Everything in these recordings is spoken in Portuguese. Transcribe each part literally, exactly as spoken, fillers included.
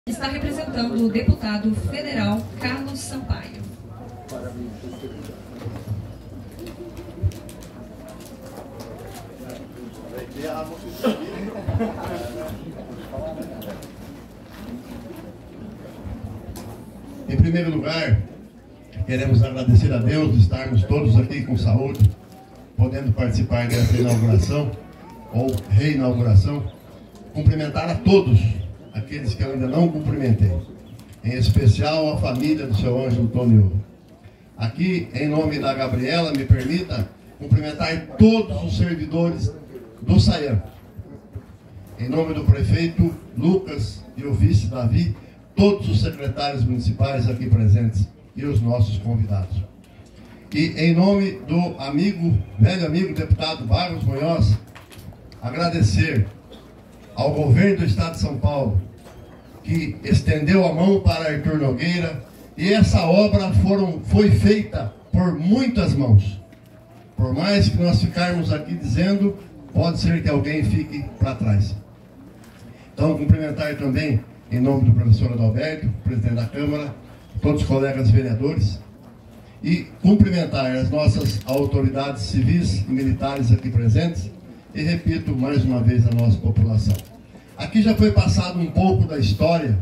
Está representando o deputado federal Carlos Sampaio. Em primeiro lugar, queremos agradecer a Deus de estarmos todos aqui com saúde, podendo participar dessa inauguração ou reinauguração. Cumprimentar a todos aqueles que eu ainda não cumprimentei, em especial a família do seu Ângelo Toniolo. Aqui, em nome da Gabriela, me permita cumprimentar todos os servidores do SAIAM. Em nome do prefeito Lucas e o vice Davi, todos os secretários municipais aqui presentes e os nossos convidados. E em nome do amigo, velho amigo deputado Vargas Munhoz, agradecer ao governo do estado de São Paulo, que estendeu a mão para Arthur Nogueira, e essa obra foram, foi feita por muitas mãos. Por mais que nós ficarmos aqui dizendo, pode ser que alguém fique para trás. Então, cumprimentar também, em nome do professor Adalberto, presidente da Câmara, todos os colegas vereadores, e cumprimentar as nossas autoridades civis e militares aqui presentes, e repito mais uma vez a nossa população. Aqui já foi passado um pouco da história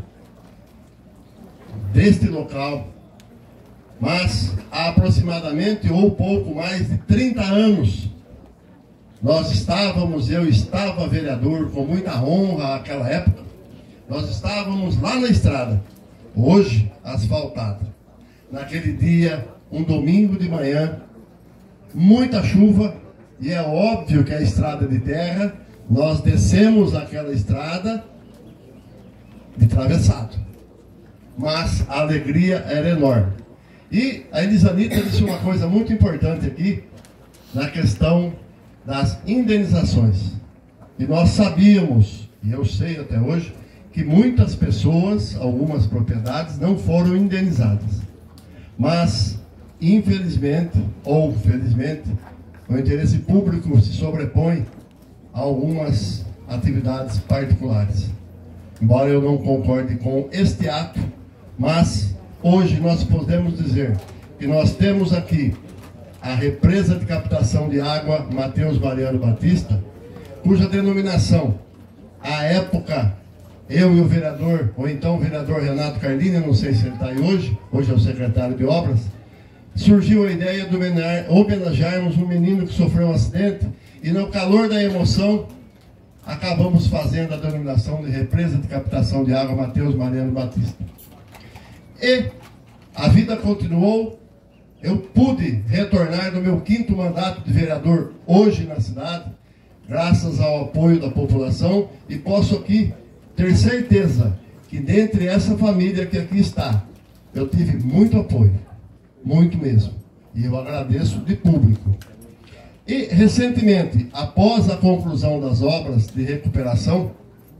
deste local, mas há aproximadamente ou pouco mais de trinta anos, nós estávamos, eu estava vereador com muita honra naquela época, nós estávamos lá na estrada, hoje asfaltada. Naquele dia, um domingo de manhã, muita chuva, e é óbvio que a estrada de terra, nós descemos aquela estrada de travessado. Mas a alegria era enorme. E a Elisanita disse uma coisa muito importante aqui, na questão das indenizações. E nós sabíamos, e eu sei até hoje, que muitas pessoas, algumas propriedades, não foram indenizadas. Mas, infelizmente, ou felizmente, o interesse público se sobrepõe a algumas atividades particulares. Embora eu não concorde com este ato, mas hoje nós podemos dizer que nós temos aqui a represa de captação de água Mateus Mariano Batista, cuja denominação, à época, eu e o vereador, ou então o vereador Renato Carlini, não sei se ele está aí hoje, hoje é o secretário de obras, surgiu a ideia de homenagearmos um menino que sofreu um acidente e no calor da emoção acabamos fazendo a denominação de represa de captação de água Mateus Mariano Batista. E a vida continuou, eu pude retornar do meu quinto mandato de vereador hoje na cidade, graças ao apoio da população, e posso aqui ter certeza que dentre essa família que aqui está, eu tive muito apoio. Muito mesmo. E eu agradeço de público. E, recentemente, após a conclusão das obras de recuperação,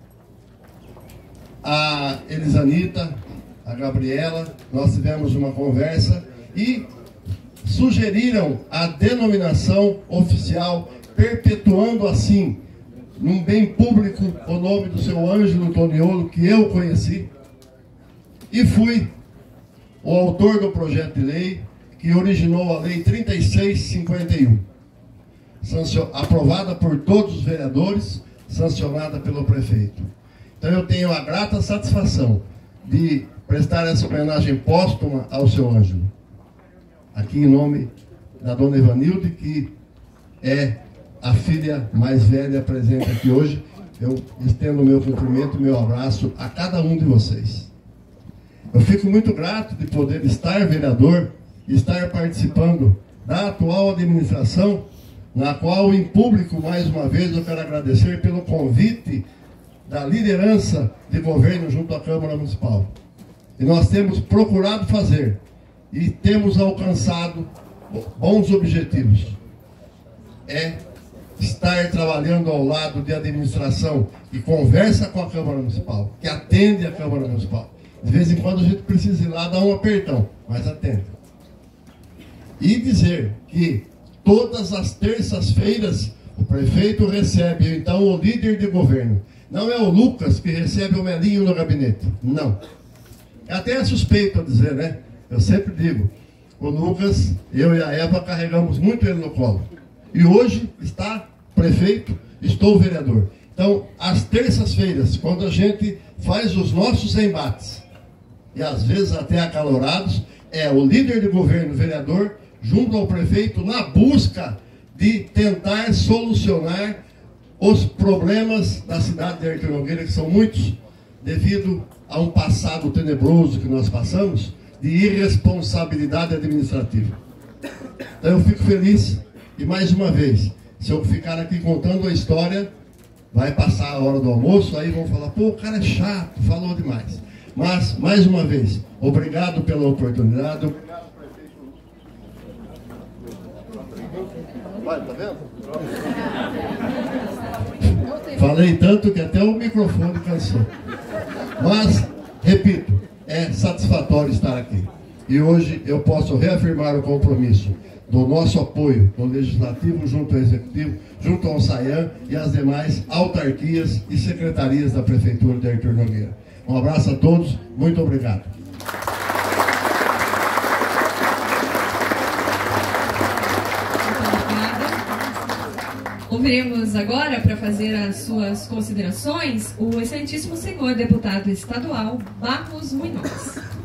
a Elisanita, a Gabriela, nós tivemos uma conversa e sugeriram a denominação oficial, perpetuando assim, num bem público, o nome do seu Ângelo Toniolo, que eu conheci, e fui o autor do projeto de lei que originou a lei trinta e seis cinquenta e um, aprovada por todos os vereadores, sancionada pelo prefeito. Então eu tenho a grata satisfação de prestar essa homenagem póstuma ao seu Ângelo, aqui em nome da dona Evanilde, que é a filha mais velha presente aqui hoje. Eu estendo o meu cumprimento e meu abraço a cada um de vocês. Eu fico muito grato de poder estar vereador e estar participando da atual administração, na qual, em público, mais uma vez, eu quero agradecer pelo convite da liderança de governo junto à Câmara Municipal. E nós temos procurado fazer e temos alcançado bons objetivos. É estar trabalhando ao lado de administração que conversa com a Câmara Municipal, que atende a Câmara Municipal. De vez em quando a gente precisa ir lá dar um apertão, mas atenta. E dizer que todas as terças-feiras o prefeito recebe, então o líder de governo, Não é o Lucas que recebe o Melinho no gabinete. Não. Até é suspeito a dizer, né? Eu sempre digo, o Lucas, eu e a Eva carregamos muito ele no colo. E hoje está prefeito, estou vereador. Então, às terças-feiras, quando a gente faz os nossos embates, e às vezes até acalorados, é o líder de governo, o vereador, junto ao prefeito, na busca de tentar solucionar os problemas da cidade de Artur Nogueira, que são muitos, devido a um passado tenebroso que nós passamos, de irresponsabilidade administrativa. Então eu fico feliz, e mais uma vez, se eu ficar aqui contando a história, vai passar a hora do almoço, aí vão falar, pô, o cara é chato, falou demais. Mas, mais uma vez, obrigado pela oportunidade. Vai, tá vendo? Falei tanto que até o microfone cansou. Mas, repito, é satisfatório estar aqui. E hoje eu posso reafirmar o compromisso do nosso apoio do Legislativo junto ao Executivo, junto ao SAIAN e às demais autarquias e secretarias da Prefeitura de Artur Nogueira. Um abraço a todos, muito obrigado. Ouviremos agora, para fazer as suas considerações, o excelentíssimo senhor deputado estadual Barros Munhoz.